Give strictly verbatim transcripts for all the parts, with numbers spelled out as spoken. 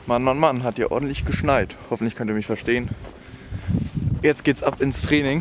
Mann, Mann, Mann, hat hier ordentlich geschneit. Hoffentlich könnt ihr mich verstehen. Jetzt geht's ab ins Training.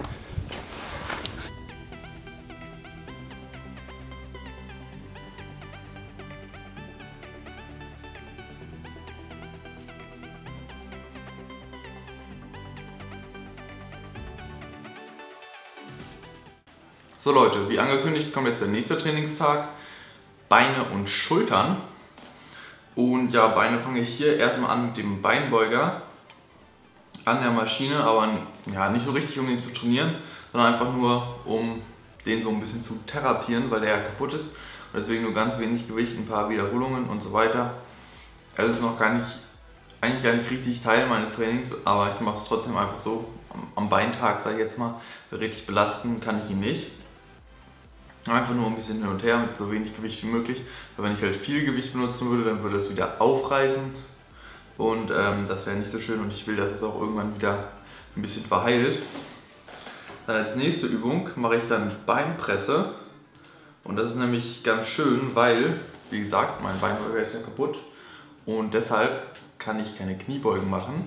So Leute, wie angekündigt kommt jetzt der nächste Trainingstag. Beine und Schultern. Und ja, Beine fange ich hier erstmal an mit dem Beinbeuger an der Maschine, aber ja, nicht so richtig um den zu trainieren, sondern einfach nur um den so ein bisschen zu therapieren, weil der ja kaputt ist. Und deswegen nur ganz wenig Gewicht, ein paar Wiederholungen und so weiter. Also es ist noch gar nicht, eigentlich gar nicht richtig Teil meines Trainings, aber ich mache es trotzdem einfach so. Am, am Beintag, sage ich jetzt mal, richtig belasten kann ich ihn nicht. Einfach nur ein bisschen hin und her mit so wenig Gewicht wie möglich. Weil wenn ich halt viel Gewicht benutzen würde, dann würde es wieder aufreißen. Und ähm, das wäre nicht so schön und ich will, dass es auch irgendwann wieder ein bisschen verheilt. Dann als nächste Übung mache ich dann Beinpresse. Und das ist nämlich ganz schön, weil, wie gesagt, mein Beinbeuger ist ja kaputt. Und deshalb kann ich keine Kniebeugen machen.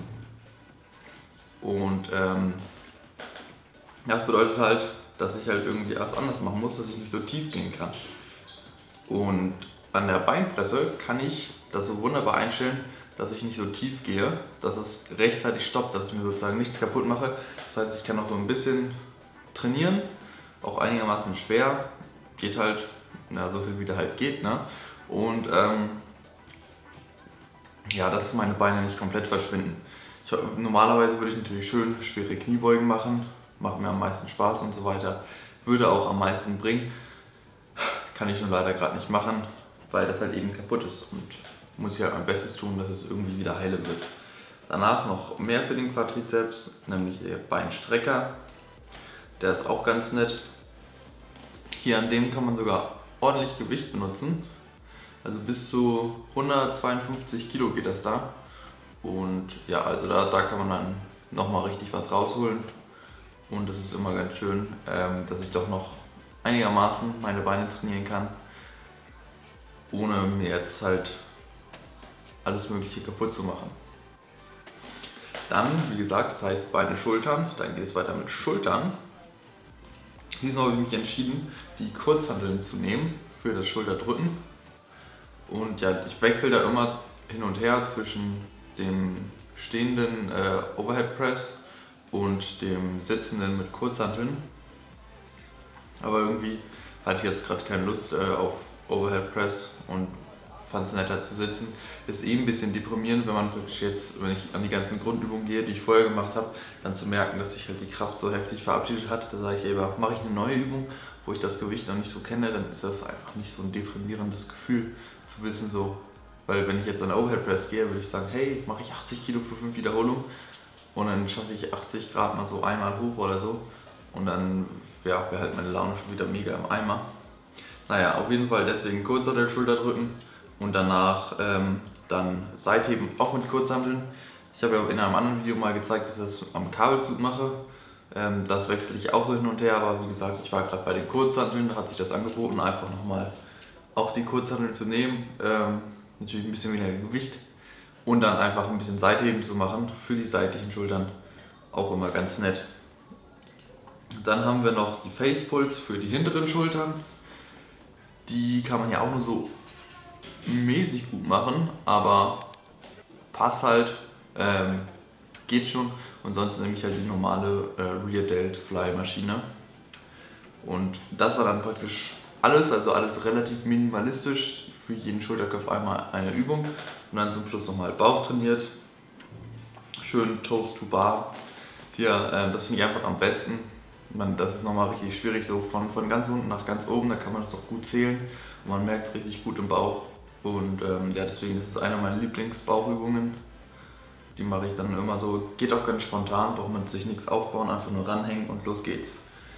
Und ähm, das bedeutet halt, dass ich halt irgendwie was anders machen muss, dass ich nicht so tief gehen kann. Und an der Beinpresse kann ich das so wunderbar einstellen, dass ich nicht so tief gehe, dass es rechtzeitig stoppt, dass ich mir sozusagen nichts kaputt mache. Das heißt, ich kann auch so ein bisschen trainieren, auch einigermaßen schwer, geht halt, na, so viel wie da halt geht, ne? Und ähm, ja, dass meine Beine nicht komplett verschwinden. Ich, normalerweise würde ich natürlich schön schwere Kniebeugen machen, macht mir am meisten Spaß und so weiter, würde auch am meisten bringen, kann ich nur leider gerade nicht machen, weil das halt eben kaputt ist und muss ich halt mein Bestes tun, dass es irgendwie wieder heile wird. Danach noch mehr für den Quadrizeps, nämlich der Beinstrecker, der ist auch ganz nett. Hier an dem kann man sogar ordentlich Gewicht benutzen, also bis zu hundertzweiundfünfzig Kilo geht das da und ja, also da, da kann man dann nochmal richtig was rausholen. Und das ist immer ganz schön, ähm, dass ich doch noch einigermaßen meine Beine trainieren kann, ohne mir jetzt halt alles Mögliche kaputt zu machen. Dann, wie gesagt, das heißt Beine, Schultern, dann geht es weiter mit Schultern. Diesmal habe ich mich entschieden, die Kurzhanteln zu nehmen für das Schulterdrücken. Und ja, ich wechsle da immer hin und her zwischen dem stehenden äh, Overhead Press und dem Sitzenden mit Kurzhanteln. Aber irgendwie hatte ich jetzt gerade keine Lust äh, auf Overhead Press und fand es netter zu sitzen. Ist eh ein bisschen deprimierend, wenn man praktisch jetzt, wenn ich an die ganzen Grundübungen gehe, die ich vorher gemacht habe, dann zu merken, dass sich halt die Kraft so heftig verabschiedet hat. Da sage ich lieber, mache ich eine neue Übung, wo ich das Gewicht noch nicht so kenne, dann ist das einfach nicht so ein deprimierendes Gefühl zu wissen so. Weil wenn ich jetzt an Overhead Press gehe, würde ich sagen, hey, mache ich achtzig Kilo für fünf Wiederholungen. Und dann schaffe ich achtzig Grad mal so einmal hoch oder so. Und dann ja, wäre halt meine Laune schon wieder mega im Eimer. Naja, auf jeden Fall deswegen Kurzhantel, Schulterdrücken und danach ähm, dann Seitheben auch mit Kurzhanteln. Ich habe ja in einem anderen Video mal gezeigt, dass ich das am Kabelzug mache. Ähm, das wechsle ich auch so hin und her, aber wie gesagt, ich war gerade bei den Kurzhanteln, da hat sich das angeboten, einfach nochmal auch die Kurzhanteln zu nehmen. Ähm, natürlich ein bisschen weniger Gewicht. Und dann einfach ein bisschen Seitheben zu machen für die seitlichen Schultern, auch immer ganz nett. Dann haben wir noch die Face Pulls für die hinteren Schultern. Die kann man ja auch nur so mäßig gut machen, aber passt halt, ähm, geht schon. Und sonst nehme ich halt die normale äh, Rear Delt Fly Maschine. Und das war dann praktisch alles, also alles relativ minimalistisch. Für jeden Schulterkopf einmal eine Übung und dann zum Schluss nochmal Bauch trainiert. Schön Toes to Bar. Hier, äh, das finde ich einfach am besten. Man, das ist nochmal richtig schwierig, so von, von ganz unten nach ganz oben, da kann man das doch gut zählen. Und man merkt es richtig gut im Bauch. Und ähm, ja, deswegen ist es eine meiner Lieblingsbauchübungen. Die mache ich dann immer so, geht auch ganz spontan, braucht man sich nichts aufbauen, einfach nur ranhängen und los geht's.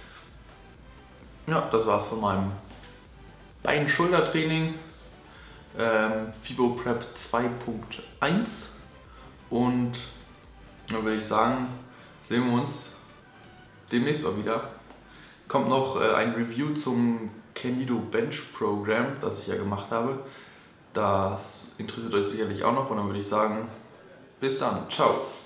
Ja, das war's von meinem Bein-Schulter-Training. Ähm, Fibo Prep zwei Punkt eins und dann würde ich sagen, sehen wir uns demnächst mal wieder. Kommt noch äh, ein Review zum Can You Do Bench Program, das ich ja gemacht habe. Das interessiert euch sicherlich auch noch und dann würde ich sagen, bis dann, ciao!